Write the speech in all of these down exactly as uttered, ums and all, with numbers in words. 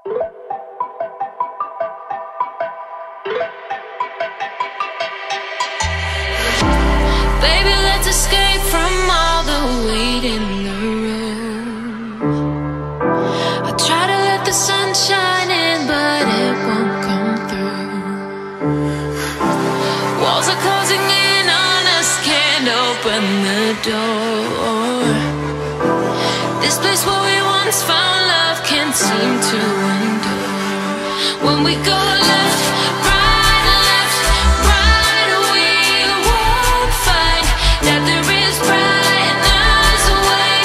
Baby, let's escape from all the weight in the room. I try to let the sun shine in, but it won't come through. Walls are closing in on us, can't open the door. This place where we once found love can't seem to endure. When we go left, right, left, right, we won't find that there is brightness way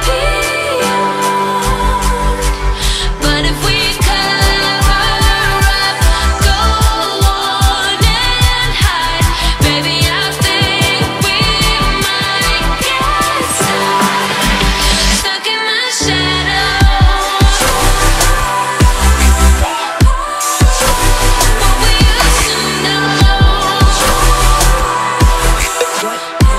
beyond. But if we cover up, go on and hide, baby, I think we might get stuck in the shadows. What we used to know. Stuck in the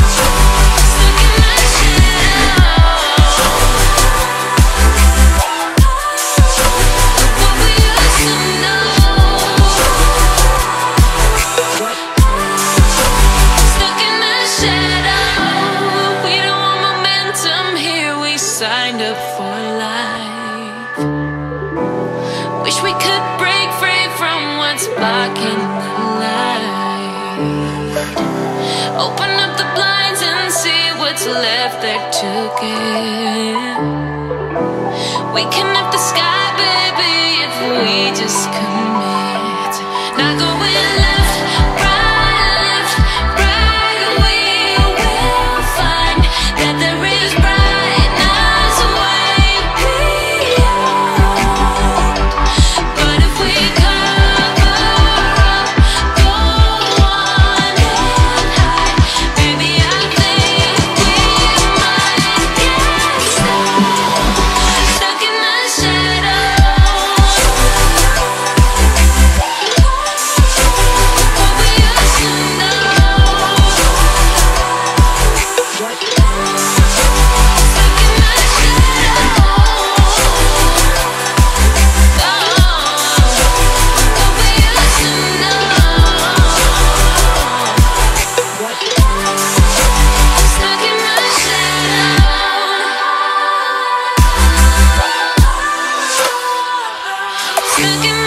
shadow. We don't want momentum here, we signed up for life. Wish we could break free from what's blocking the light. Open up the blinds and see what's left there to give. We can up the sky, baby, if we just commit. Not going left, right, left, right, we will find that there is brightness way beyond. But if we cover up, go on and hide, baby, I think we might get stuck in the shadows. What we used to know. Stuck in the shadows.